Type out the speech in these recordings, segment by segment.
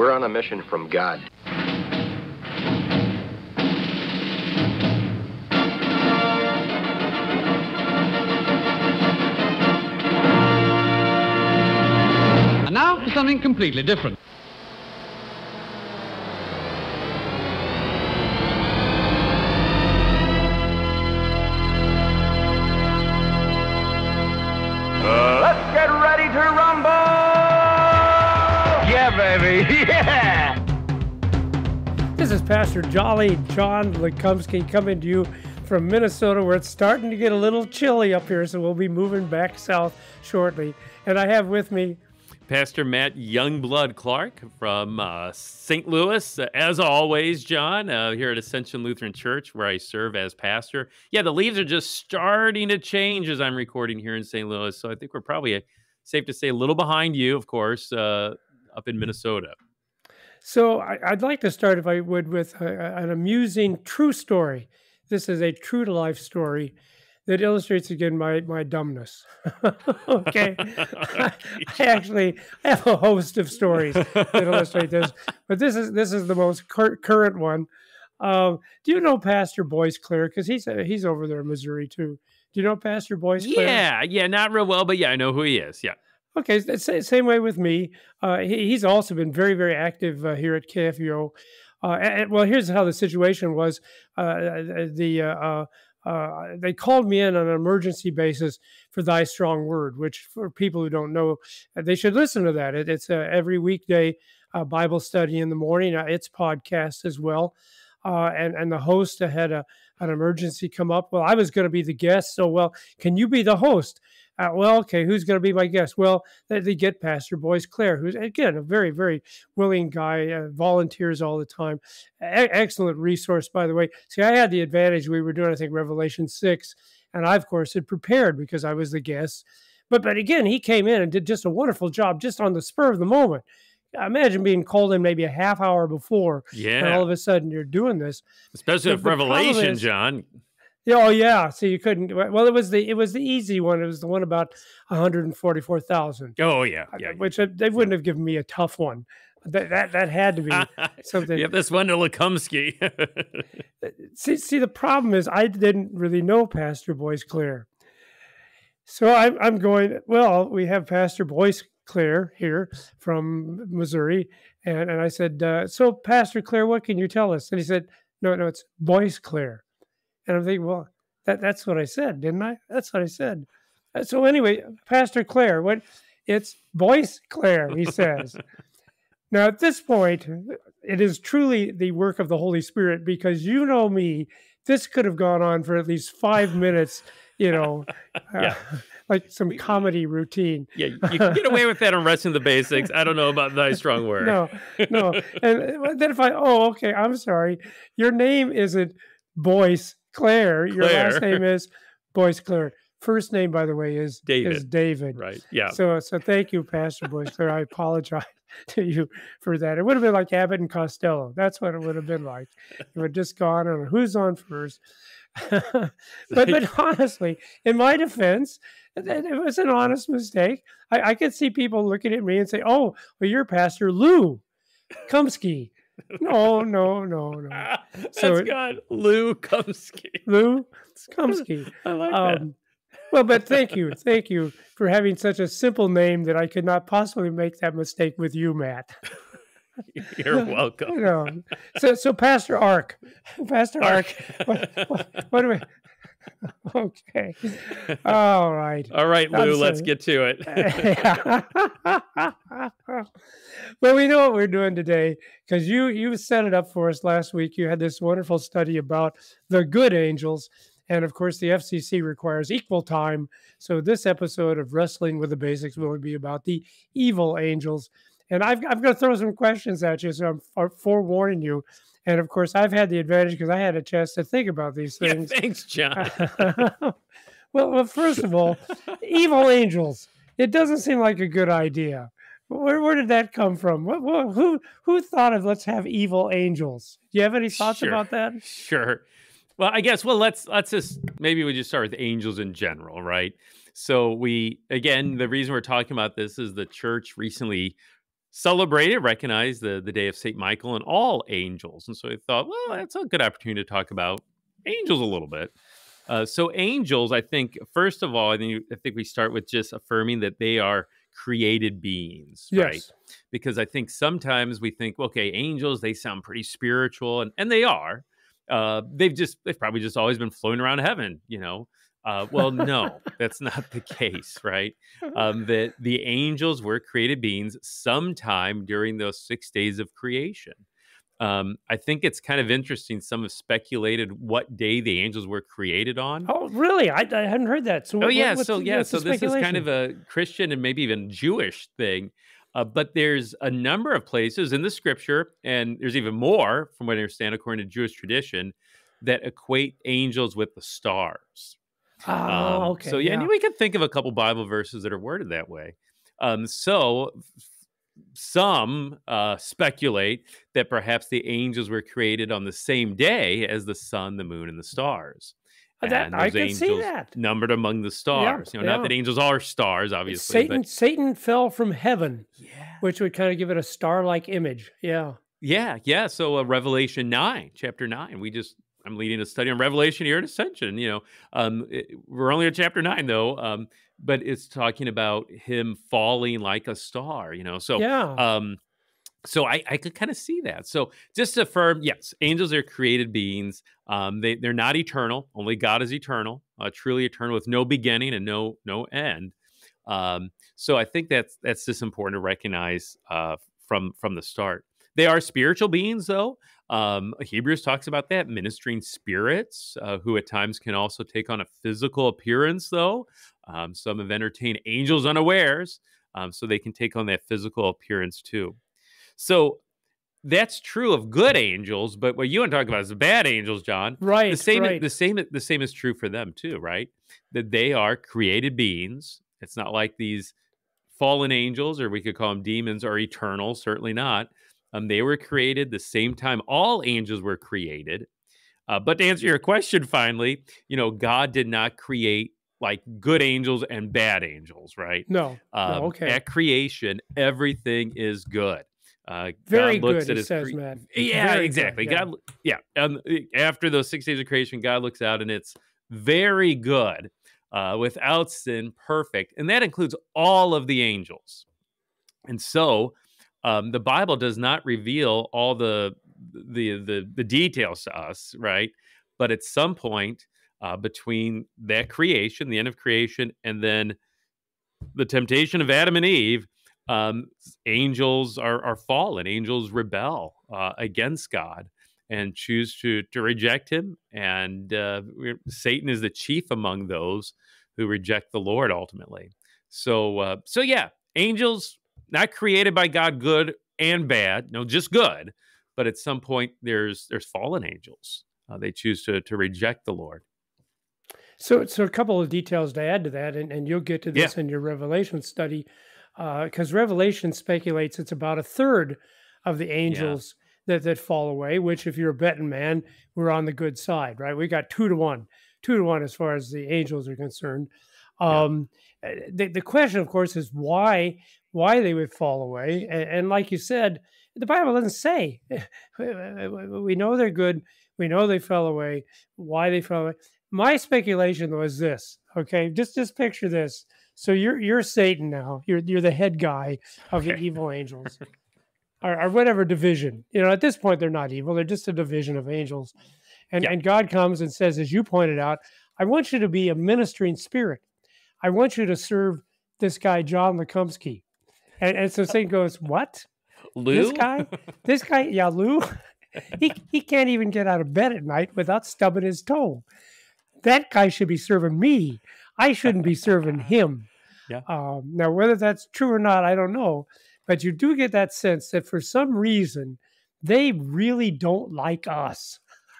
We're on a mission from God. And now for something completely different. Let's get ready to rumble! Yeah, baby, yeah! This is Pastor Jolly John Lukomski coming to you from Minnesota, where it's starting to get a little chilly up here, so we'll be moving back south shortly. And I have with me Pastor Matt Youngblood Clark from St. Louis. As always, John, here at Ascension Lutheran Church, where I serve as pastor. Yeah, the leaves are just starting to change as I'm recording here in St. Louis, so I think we're probably, safe to say, a little behind you, of course, up in Minnesota. So I'd like to start, if I would, with an amusing true story. This is a true-to-life story that illustrates, again, my dumbness. Okay? I have a host of stories that illustrate this, but this is the most current one. Do you know Pastor Boyce Clare? Because he's over there in Missouri, too. Do you know Pastor Boyce Clare? Yeah, not real well, but yeah, I know who he is, yeah. Okay, same way with me. He's also been very, very active here at KFUO. Well, here's how the situation was. They called me in on an emergency basis for Thy Strong Word, which for people who don't know, they should listen to that. It's every weekday Bible study in the morning. It's podcast as well. And the host had an emergency come up. Well, I was going to be the guest. So, well, can you be the host? Well, okay, who's going to be my guest? Well, they get Pastor Boyce Clare, who's, again, a very, very willing guy, volunteers all the time. Excellent resource, by the way. See, I had the advantage. We were doing, I think, Revelation 6, and I, of course, had prepared because I was the guest. But again, he came in and did just a wonderful job just on the spur of the moment. Imagine being called in maybe a half hour before, and all of a sudden you're doing this. Especially with Revelation, John. Oh yeah, so you couldn't. Well, it was the easy one. It was the one about 144,000. Oh yeah. Which they wouldn't have given me a tough one. That had to be something. You have this one to Lukomski. see, the problem is I didn't really know Pastor Boyce Clare, so I'm going. Well, we have Pastor Boyce Clare here from Missouri, and I said, so Pastor Clare, what can you tell us? And he said, no, it's Boyce Clare. And I'm thinking, well, that's what I said, didn't I? That's what I said. So anyway, Pastor Clare, it's Boyce Clare, he says. Now, at this point, it is truly the work of the Holy Spirit, because you know me, this could have gone on for at least 5 minutes, like some comedy routine. Yeah, you can get away with that on Wrestling the Basics. I don't know about Thy Strong Word. No. And then okay, I'm sorry. Your name isn't Boyce Clare. Your last name is Boyce Clare. First name, by the way, is David. Right. Yeah. So thank you, Pastor Boyce Clare. I apologize to you for that. It would have been like Abbott and Costello. That's what it would have been like. It would have just gone on who's on first. but honestly, in my defense, it was an honest mistake. I could see people looking at me and say, "Oh, well, you're Pastor Lou Kumsky." No. So that's good. Lou Kumsky. Lou Kumsky. I like that. Well, but thank you for having such a simple name that I could not possibly make that mistake with you, Matt. You're welcome. So Pastor Ark. What do we? Okay. All right, Lou, let's get to it. Well, we know what we're doing today because you set it up for us last week. You had this wonderful study about the good angels. And of course, the FCC requires equal time. So this episode of Wrestling with the Basics will be about the evil angels. And I'm going to throw some questions at you, so I'm forewarning you. And of course, I've had the advantage because I had a chance to think about these things. Yeah, thanks, John. Well, first of all, evil angels. It doesn't seem like a good idea. Where did that come from? Who thought of let's have evil angels? Do you have any thoughts about that? Sure. Well, I guess, let's just, maybe we just start with angels in general, right? So the reason we're talking about this is the church recently celebrated, recognized the day of St. Michael and all angels. And so I thought, well, that's a good opportunity to talk about angels a little bit. So angels, I think, first of all, I think we start with just affirming that they are created beings, right? Yes. Because I think sometimes we think, okay, angels, they sound pretty spiritual, and they are. They've probably just always been floating around heaven, you know. Well, no, that's not the case, right? That the angels were created beings sometime during those 6 days of creation. I think it's kind of interesting. Some have speculated what day the angels were created on. Oh, really? I hadn't heard that. So Oh yeah, what's so the- yeah, what's the so this is kind of speculation? a Christian and maybe even Jewish thing. But there's a number of places in the scripture, and there's even more, from what I understand, according to Jewish tradition, that equate angels with the stars. Oh, So okay. yeah, and Yeah. we can think of a couple Bible verses that are worded that way. So some speculate that perhaps the angels were created on the same day as the sun, the moon, and the stars. That And I those can see angels that. numbered among the Yeah. stars. You know, not Yeah. that angels are stars, obviously, Satan but Satan fell from heaven, yeah. which would kind of give it a star-like image. Yeah. Yeah. So Revelation 9, chapter 9. I'm leading a study on Revelation here at Ascension. You know, we're only at chapter 9 though, but it's talking about him falling like a star. You know, Yeah. so I could kind of see that. So just to affirm, yes, angels are created beings. They're not eternal. Only God is eternal, truly eternal, with no beginning and no end. So I think that's just important to recognize from the start. They are spiritual beings, though. Hebrews talks about that, ministering spirits, who at times can also take on a physical appearance, though. Some have entertained angels unawares, so they can take on that physical appearance too. So that's true of good angels, but what you want to talk about is the bad angels, John. The Right. same, Right. the same is true for them too, right? That they are created beings. It's not like these fallen angels, or we could call them demons, are eternal. Certainly not. They were created the same time all angels were created. But to answer your question, finally, you know, God did not create like good angels and bad angels, right? No. No. Okay. At creation, everything is good. Very God looks good, at he his says, Matt. yeah, Very good. exactly. Yeah. God, yeah. After those 6 days of creation, God looks out and it's very good, without sin, perfect, and that includes all of the angels. And so, the Bible does not reveal all the details to us, right? But at some point, between that creation, the end of creation, and then the temptation of Adam and Eve, um, angels are fallen. Angels rebel against God and choose to reject Him. And Satan is the chief among those who reject the Lord ultimately. So yeah, angels not created by God, good and bad. No, just good. But at some point, there's fallen angels. They choose to reject the Lord. So a couple of details to add to that, and you'll get to Yeah, this in your Revelation study, because Revelation speculates it's about a third of the yeah, angels that fall away. Which, if you're a betting man, we're on the good side, right? We got 2 to 1, 2 to 1 as far as the angels are concerned. yeah. Um, the question, of course, is why they would fall away, and like you said, the Bible doesn't say. We know they're good. We know they fell away. Why they fell away? My speculation was this. Okay, just picture this. So you're Satan now. You're the head guy of the Okay. evil angels, or whatever division. You know, at this point they're not evil. They're just a division of angels. And Yeah. and God comes and says, as you pointed out, I want you to be a ministering spirit. I want you to serve this guy John Lukomski. And so Satan goes, what? This Lou? guy? This guy? Yeah, Lou. He can't even get out of bed at night without stubbing his toe. That guy should be serving me. I shouldn't be serving him. Yeah. Now, whether that's true or not, I don't know. But you do get that sense that for some reason, they really don't like us.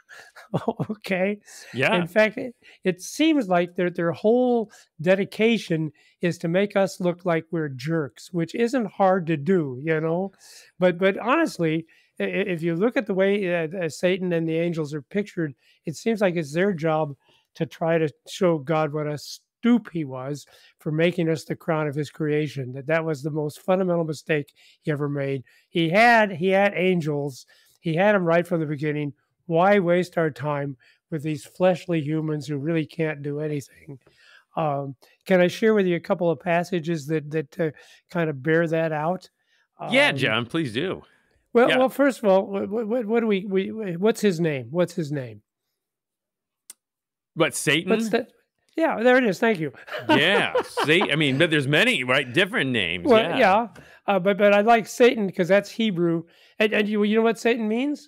Okay. Yeah. In fact, it seems like their whole dedication is to make us look like we're jerks, which isn't hard to do, you know. But honestly, if you look at the way Satan and the angels are pictured, it seems like it's their job to try to show God what a dupe he was for making us the crown of his creation. That was the most fundamental mistake he ever made. He had angels. He had them right from the beginning. Why waste our time with these fleshly humans who really can't do anything? Can I share with you a couple of passages that kind of bear that out? Yeah, John, please do. Well, Yeah. well, first of all, what do we what's his name? What's his name? What, Satan? What's that? Yeah, there it is. Thank you. Yeah, I mean, but there's many, right? Different names. Well, yeah. but I like Satan because that's Hebrew, and you know what Satan means?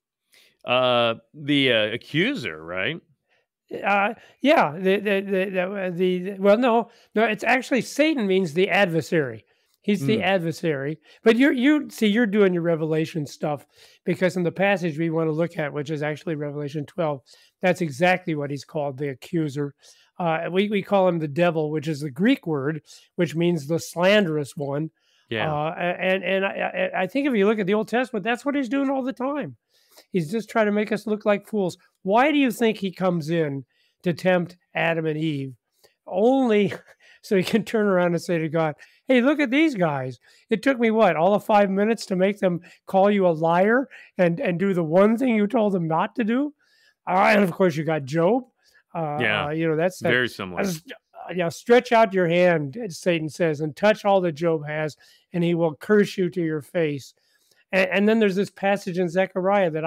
The accuser, right? Yeah. Well, no, it's actually Satan means the adversary. He's the adversary. But you're doing your Revelation stuff because in the passage we want to look at, which is actually Revelation 12, that's exactly what he's called, the accuser. We call him the devil, which is the Greek word, which means the slanderous one. Yeah. And I think if you look at the Old Testament, that's what he's doing all the time. He's just trying to make us look like fools. Why do you think he comes in to tempt Adam and Eve? Only so he can turn around and say to God, hey, look at these guys. It took me all of 5 minutes to make them call you a liar and do the one thing you told them not to do. And of course, you got Job. That's very similar. Stretch out your hand, Satan says, and touch all that Job has, and he will curse you to your face. And then there's this passage in Zechariah that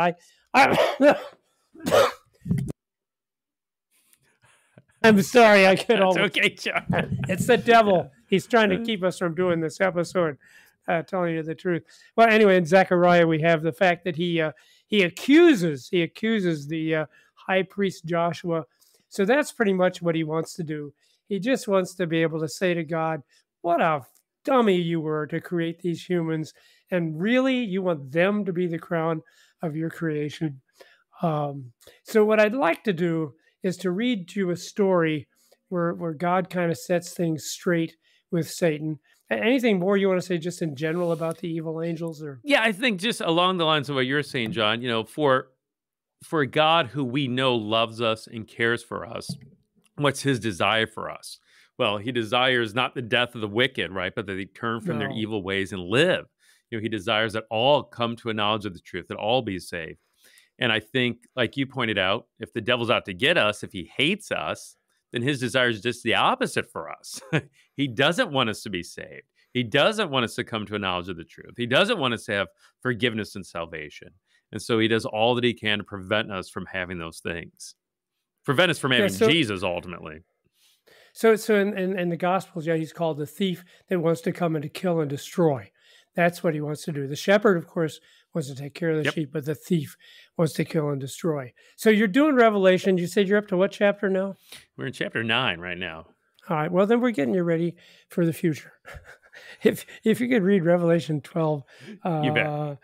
I'm sorry, I get all. Okay, John. It's the devil. He's trying to keep us from doing this episode, telling you the truth. Well, anyway, in Zechariah, we have the fact that he accuses the high priest Joshua. So that's pretty much what he wants to do. He just wants to be able to say to God, what a dummy you were to create these humans. And really, you want them to be the crown of your creation. So what I'd like to do is to read you a story where God kind of sets things straight with Satan. Anything more you want to say just in general about the evil angels? Or Yeah, I think just along the lines of what you're saying, John, for God who we know loves us and cares for us, what's his desire for us? Well, he desires not the death of the wicked, right? But that they turn from their evil ways and live. He desires that all come to a knowledge of the truth, that all be saved. And I think, like you pointed out, if the devil's out to get us, if he hates us, then his desire is just the opposite for us. He doesn't want us to be saved. He doesn't want us to come to a knowledge of the truth. He doesn't want us to have forgiveness and salvation. And so he does all that he can to prevent us from having those things. Prevent us from having Jesus, ultimately. So in the Gospels, he's called the thief that wants to come and to kill and destroy. That's what he wants to do. The shepherd, of course, wants to take care of the sheep, but the thief wants to kill and destroy. So you're doing Revelation. You said you're up to what chapter now? We're in chapter 9 right now. All right. Well, then we're getting you ready for the future. If you could read Revelation 12. You bet.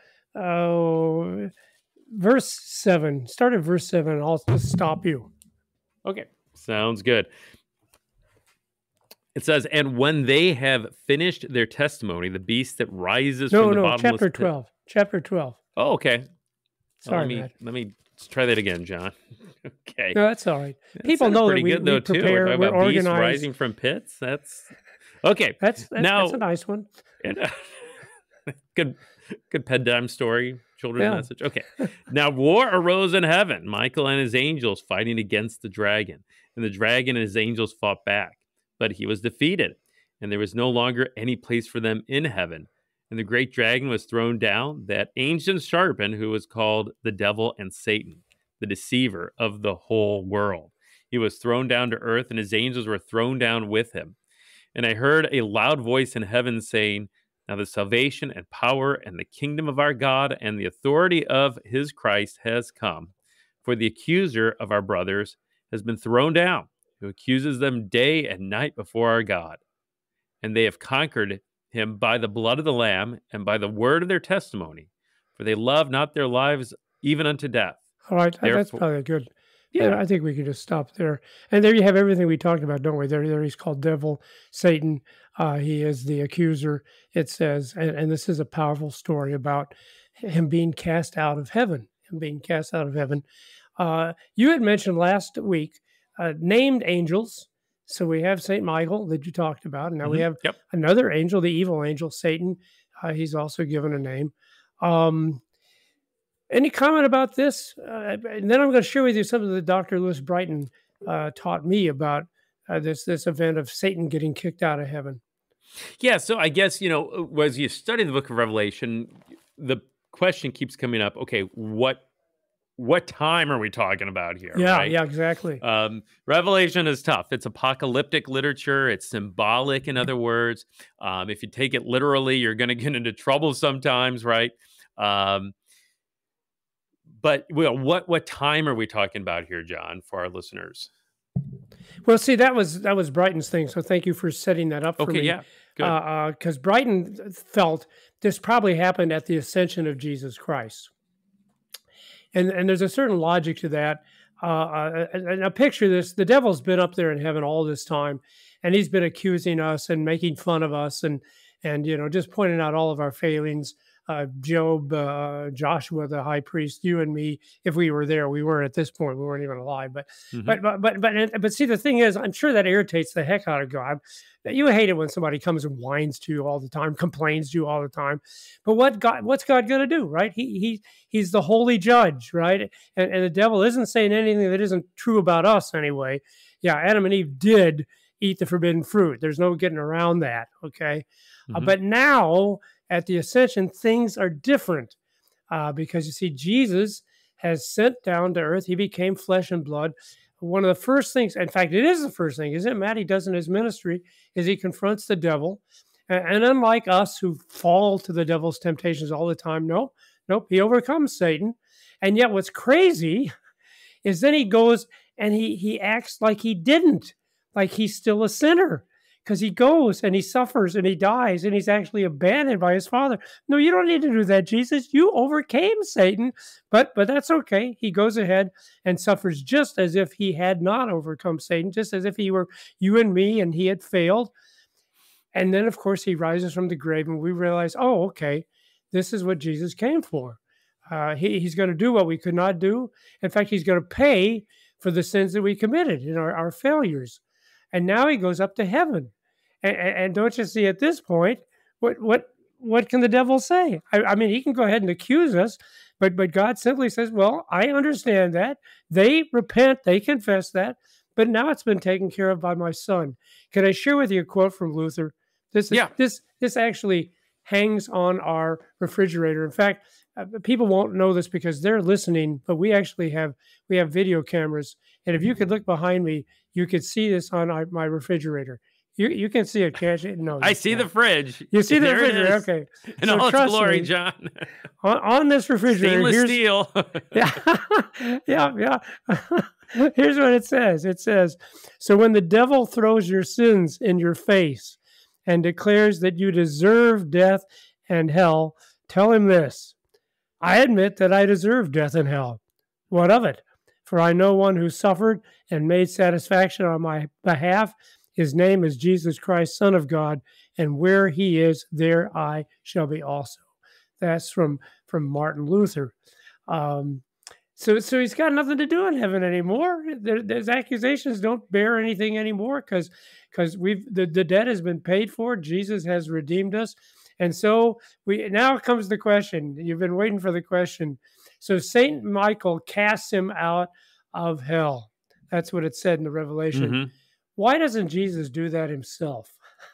Verse 7. Start at verse 7, and I'll just stop you. Okay. Sounds good. It says, and when they have finished their testimony, the beast that rises from the bottomless chapter pit. 12. Chapter 12. Oh, okay. Sorry, let me try that again, John. Okay. No, that's all right. People know that we prepare, too. we're about beasts organized. rising from pits. That's okay. That's a nice one. Good bedtime story, children's message. Okay. Now war arose in heaven, Michael and his angels fighting against the dragon. And the dragon and his angels fought back. But he was defeated, and there was no longer any place for them in heaven. And the great dragon was thrown down, that ancient serpent who was called the devil and Satan, the deceiver of the whole world. He was thrown down to earth, and his angels were thrown down with him. And I heard a loud voice in heaven saying, now the salvation and power and the kingdom of our God and the authority of his Christ has come. For the accuser of our brothers has been thrown down, who accuses them day and night before our God. And they have conquered him by the blood of the Lamb and by the word of their testimony, for they love not their lives even unto death. All right, that's probably good. Yeah, I think we can just stop there. And there you have everything we talked about, don't we? There he's called devil, Satan. He is the accuser, it says. And this is a powerful story about him being cast out of heaven. You had mentioned last week named angels, So we have Saint Michael that you talked about, and now we Mhm. have Yep. another angel, the evil angel, Satan. He's also given a name. Um, any comment about this? And then I'm going to share with you something that Dr. Lewis Brighton taught me about this event of Satan getting kicked out of heaven. Yeah, so I guess, as you study the book of Revelation, the question keeps coming up, okay, what time are we talking about here, Yeah, right? yeah, exactly. Revelation is tough. It's apocalyptic literature. It's symbolic, in other words. If you take it literally, you're going to get into trouble sometimes, right? But what time are we talking about here, John, for our listeners? Well, see, that was Brighton's thing. So thank you for setting that up for Okay, me. yeah, good. Because Brighton felt this probably happened at the ascension of Jesus Christ. And there's a certain logic to that. And now picture this: the devil's been up there in heaven all this time, and he's been accusing us and making fun of us, and just pointing out all of our failings. Job, Joshua, the high priest, you and me. If we were there, we weren't at this point. We weren't even alive. But but see, the thing is, I'm sure that irritates the heck out of God. You hate it when somebody comes and whines to you all the time, complains to you all the time. But what's God going to do, right? He's the holy judge, right? And the devil isn't saying anything that isn't true about us anyway. Yeah, Adam and Eve did eat the forbidden fruit. There's no getting around that, okay? But now at the ascension, things are different because you see, Jesus has sent down to earth. He became flesh and blood. One of the first things, in fact, it is the first thing, isn't it, Matt? He does in his ministry is he confronts the devil. And unlike us who fall to the devil's temptations all the time, nope, he overcomes Satan. And yet what's crazy is then he goes and he acts like he didn't, like he's still a sinner. Because he goes and he suffers and he dies and he's actually abandoned by his father. No, you don't need to do that, Jesus. You overcame Satan, but that's okay. He goes ahead and suffers just as if he had not overcome Satan, just as if he were you and me and he had failed. And then, of course, he rises from the grave and we realize, oh, okay, this is what Jesus came for. He's going to do what we could not do. In fact, he's going to pay for the sins that we committed in our failures. And now he goes up to heaven. And don't you see at this point, what can the devil say? I mean, he can go ahead and accuse us, but God simply says, well, I understand that. They repent, they confess that, but now it's been taken care of by my son. Can I share with you a quote from Luther? This actually hangs on our refrigerator. In fact, people won't know this because they're listening, but we actually have video cameras. And if you could look behind me, you could see this on my refrigerator. You can see it, can't you? No, I see the fridge. You see the There it refrigerator, is. okay. In So all its trust glory, me, John. on this refrigerator, Stainless steel. yeah. Here's what it says. It says, so when the devil throws your sins in your face and declares that you deserve death and hell, tell him this: I admit that I deserve death and hell. What of it? For I know one who suffered and made satisfaction on my behalf. His name is Jesus Christ, Son of God, and where he is, there I shall be also. That's from Martin Luther. So he's got nothing to do in heaven anymore. His accusations don't bear anything anymore because the debt has been paid for. Jesus has redeemed us. And so now comes the question. You've been waiting for the question. So Saint Michael casts him out of hell. That's what it said in the Revelation. Mm-hmm. Why doesn't Jesus do that himself?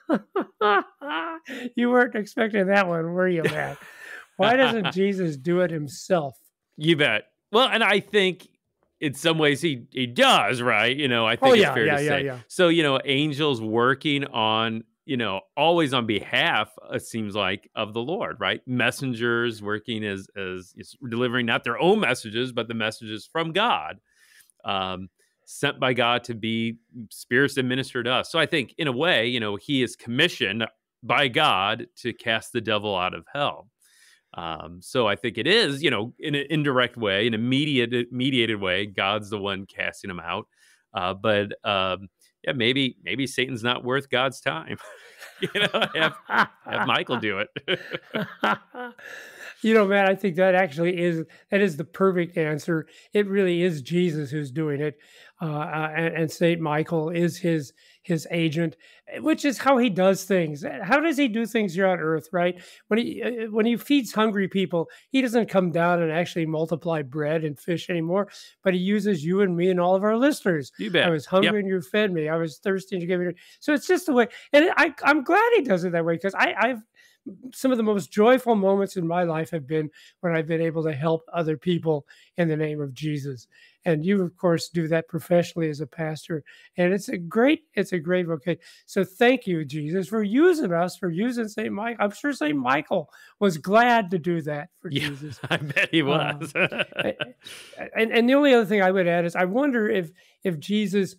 You weren't expecting that one, were you, Matt? Why doesn't Jesus do it himself? You bet. Well, and I think in some ways he does, right? I think it's fair to say. Yeah. So, angels working on, always on behalf, it seems like, of the Lord, right? Messengers working as delivering not their own messages, but the messages from God, sent by God to be spirits that minister to us. So I think in a way, he is commissioned by God to cast the devil out of hell. So I think it is, in an indirect way, in a mediated way, God's the one casting him out. But maybe Satan's not worth God's time. Have Michael do it. Man, I think that is the perfect answer. It really is Jesus who's doing it, and Saint Michael is his agent, which is how he does things. How does he do things here on Earth? Right, when he feeds hungry people, he doesn't come down and actually multiply bread and fish anymore, but he uses you and me and all of our listeners. You bet. I was hungry Yep. and you fed me. I was thirsty and you gave me. So it's just the way, and I'm glad he does it that way, because I've some of the most joyful moments in my life have been when I've been able to help other people in the name of Jesus. And you, of course, do that professionally as a pastor. And it's a great vocation. So thank you, Jesus, for using us, for using St. Michael. I'm sure St. Michael was glad to do that for Jesus. I bet he was. And the only other thing I would add is I wonder if Jesus,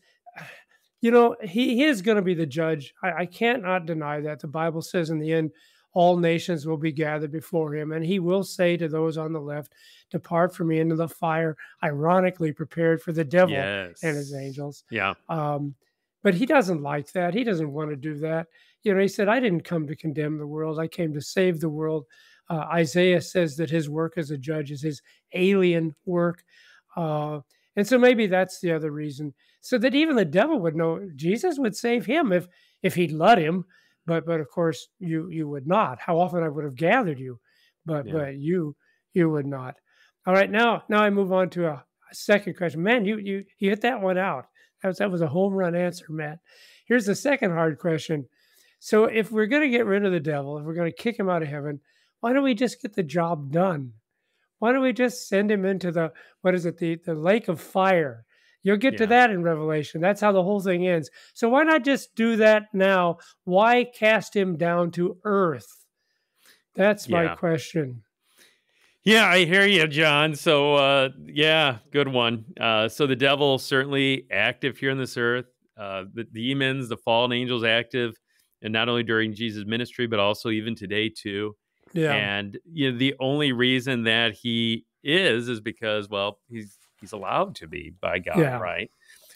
he is going to be the judge. I can't not deny that. The Bible says in the end, all nations will be gathered before him, and he will say to those on the left, depart from me into the fire, ironically prepared for the devil and his angels. Yeah. But he doesn't like that. He doesn't want to do that. He said, I didn't come to condemn the world. I came to save the world. Isaiah says that his work as a judge is his alien work. And so maybe that's the other reason, so that even the devil would know Jesus would save him if he'd let him. But of course you would not. How often I would have gathered you, but you would not. All right, now I move on to a second question. Man, you hit that one out. That was a home run answer, Matt. Here's the second hard question. So if we're going to get rid of the devil, if we're going to kick him out of heaven, why don't we just get the job done? Why don't we just send him into the lake of fire? You'll get to that in Revelation. That's how the whole thing ends. So why not just do that now? Why cast him down to earth? That's my question. Yeah, I hear you, John. So, good one. So the devil certainly active here on this earth. The demons, the fallen angels active, and not only during Jesus' ministry, but also even today too. Yeah. And the only reason that he is because, well, he's allowed to be by God, right?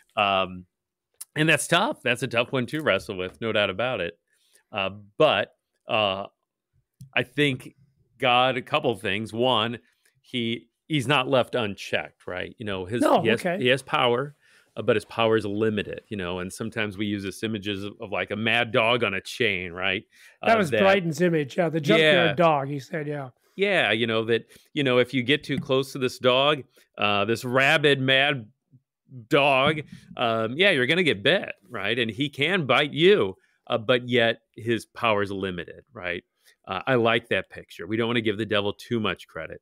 And that's tough. That's a tough one to wrestle with, no doubt about it. But I think God, a couple of things. One, he's not left unchecked, right? He has power, but his power is limited, and sometimes we use this images of like a mad dog on a chain, right? That was Dryden's image. Yeah, the junkyard dog, he said, Yeah, if you get too close to this dog, this rabid, mad dog, you're going to get bit, right? And he can bite you, but yet his power is limited, right? I like that picture. We don't want to give the devil too much credit.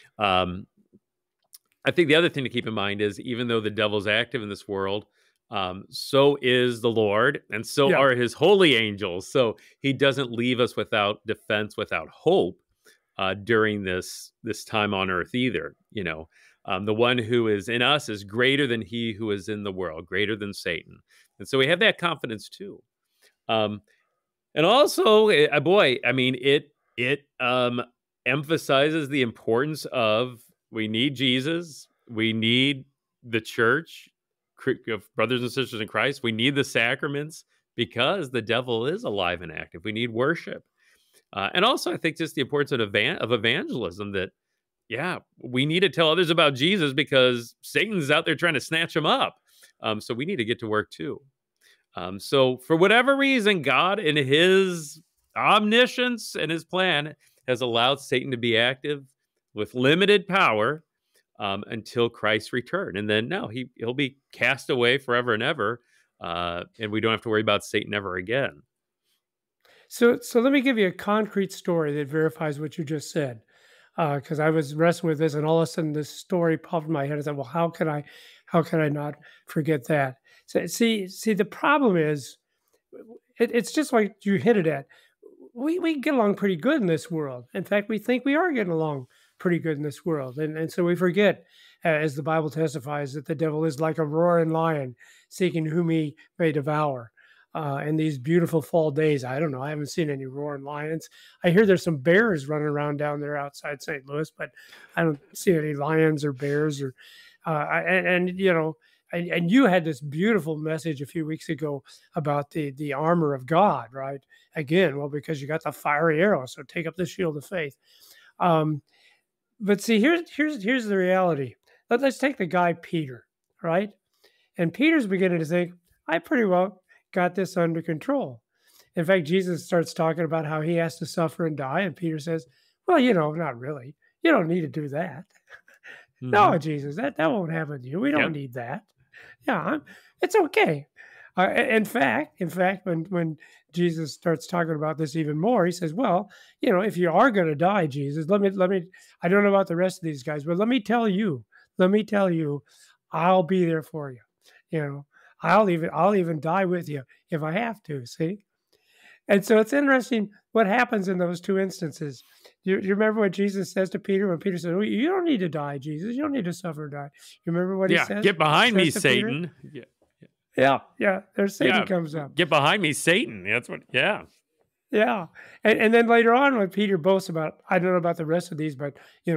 I think the other thing to keep in mind is even though the devil's active in this world, so is the Lord, and so are his holy angels. So he doesn't leave us without defense, without hope. During this time on earth either. The one who is in us is greater than he who is in the world, greater than Satan. And so we have that confidence too. And also, it emphasizes the importance of we need Jesus. We need the church of brothers and sisters in Christ. We need the sacraments because the devil is alive and active. We need worship. And also, I think just the importance of evangelism that, we need to tell others about Jesus because Satan's out there trying to snatch him up. So we need to get to work too. So for whatever reason, God in his omniscience and his plan has allowed Satan to be active with limited power until Christ's return. And then he'll be cast away forever and ever. And we don't have to worry about Satan ever again. So let me give you a concrete story that verifies what you just said. Because I was wrestling with this, and all of a sudden this story popped in my head. I said, "Well, how can I not forget that?" So, see, the problem is, it's just like you hinted at. We get along pretty good in this world. In fact, we think we are getting along pretty good in this world, and so we forget, as the Bible testifies, that the devil is like a roaring lion, seeking whom he may devour. In these beautiful fall days, I don't know. I haven't seen any roaring lions. I hear there's some bears running around down there outside St. Louis, but I don't see any lions or bears. Or and you had this beautiful message a few weeks ago about the armor of God, right? Again, well, because you got the fiery arrow, so take up the shield of faith. But see, here's the reality. Let's take the guy Peter, right? And Peter's beginning to think, I pretty well got this under control. In fact, Jesus starts talking about how he has to suffer and die. And Peter says, well, not really. You don't need to do that. Mm-hmm. No, Jesus, that won't happen to you. We don't need that. Yeah, it's okay. In fact, when Jesus starts talking about this even more, he says, well, if you are going to die, Jesus, let me, I don't know about the rest of these guys, but let me tell you, I'll be there for you. I'll even die with you if I have to, see? And so it's interesting what happens in those two instances. You remember what Jesus says to Peter when Peter says, you don't need to die, Jesus. You don't need to suffer or die. You remember what he says? Get behind me, Satan. Yeah. There's Satan comes up. Get behind me, Satan. That's what, yeah. Yeah. And then later on when Peter boasts about, I don't know about the rest of these, but,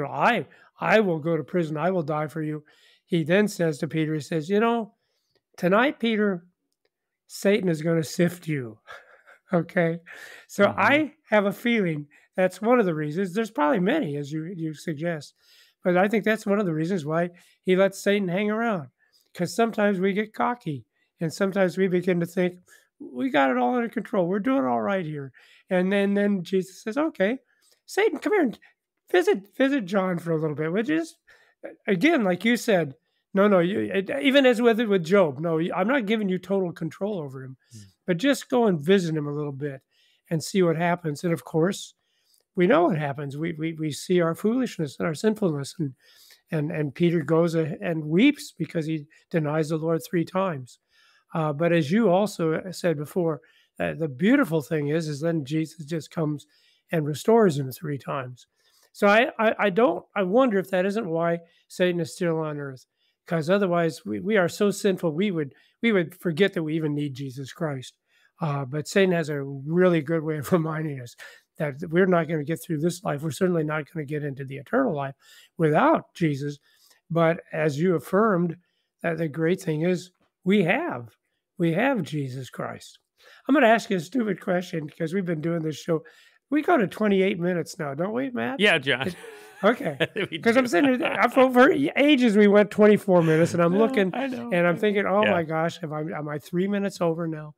I will go to prison. I will die for you. He then says to Peter, he says, tonight, Peter, Satan is going to sift you. Okay. So I have a feeling that's one of the reasons. There's probably many, as you suggest, but I think that's one of the reasons why he lets Satan hang around, because sometimes we get cocky and sometimes we begin to think we got it all under control. We're doing all right here. And then Jesus says, okay, Satan, come here and visit John for a little bit, which is, again, like you said, no, even as with Job, no, I'm not giving you total control over him, but just go and visit him a little bit and see what happens. And of course, we know what happens. We see our foolishness and our sinfulness, and Peter goes and weeps because he denies the Lord 3 times. But as you also said before, the beautiful thing is then Jesus just comes and restores him 3 times. So I wonder if that isn't why Satan is still on earth. Because otherwise, we are so sinful, we would forget that we even need Jesus Christ. But Satan has a really good way of reminding us that we're not going to get through this life. We're certainly not going to get into the eternal life without Jesus. But as you affirmed, that the great thing is we have Jesus Christ. I'm going to ask you a stupid question because we've been doing this show. We go to 28 minutes now, don't we, Matt? Yeah, John. Okay, because I'm sitting there, for ages we went 24 minutes, and I'm looking, and I'm thinking, oh my gosh, am I 3 minutes over now?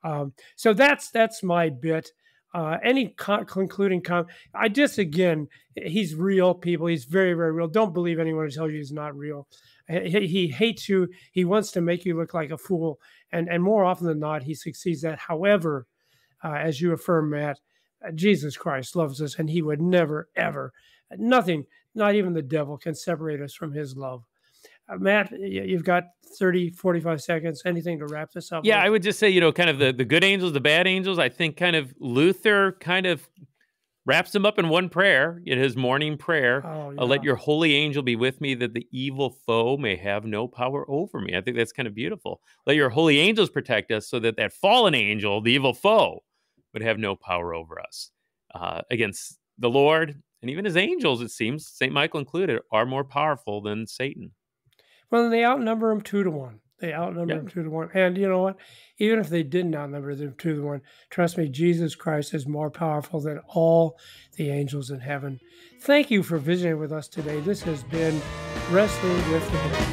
So that's my bit. Any concluding comment? Again, he's real, people. He's very, very real. Don't believe anyone who tells you he's not real. He hates you. He wants to make you look like a fool, and more often than not, he succeeds at. However, as you affirm, Matt, Jesus Christ loves us, and he would never, ever. Nothing, not even the devil, can separate us from his love. Matt, you've got 30, 45 seconds. Anything to wrap this up? Yeah, with? I would just say, kind of the good angels, the bad angels. I think kind of Luther kind of wraps them up in one prayer, in his morning prayer. Let your holy angel be with me, that the evil foe may have no power over me. I think that's kind of beautiful. Let your holy angels protect us so that fallen angel, the evil foe, would have no power over us. Against the Lord and even his angels, it seems, St. Michael included, are more powerful than Satan. Well, they outnumber them 2-1. They outnumber them 2-1. And you know what? Even if they didn't outnumber them 2-1, trust me, Jesus Christ is more powerful than all the angels in heaven. Thank you for visiting with us today. This has been Wrestling with the Devil.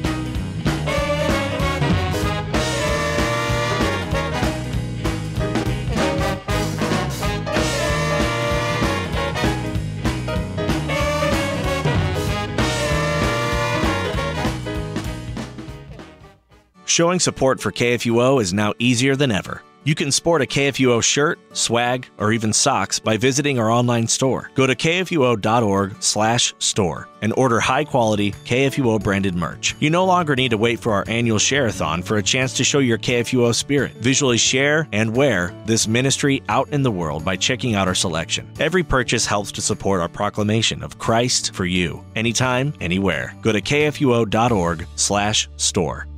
Showing support for KFUO is now easier than ever. You can sport a KFUO shirt, swag, or even socks by visiting our online store. Go to kfuo.org/store and order high-quality KFUO-branded merch. You no longer need to wait for our annual share-a-thon for a chance to show your KFUO spirit. Visually share and wear this ministry out in the world by checking out our selection. Every purchase helps to support our proclamation of Christ for you, anytime, anywhere. Go to kfuo.org/store.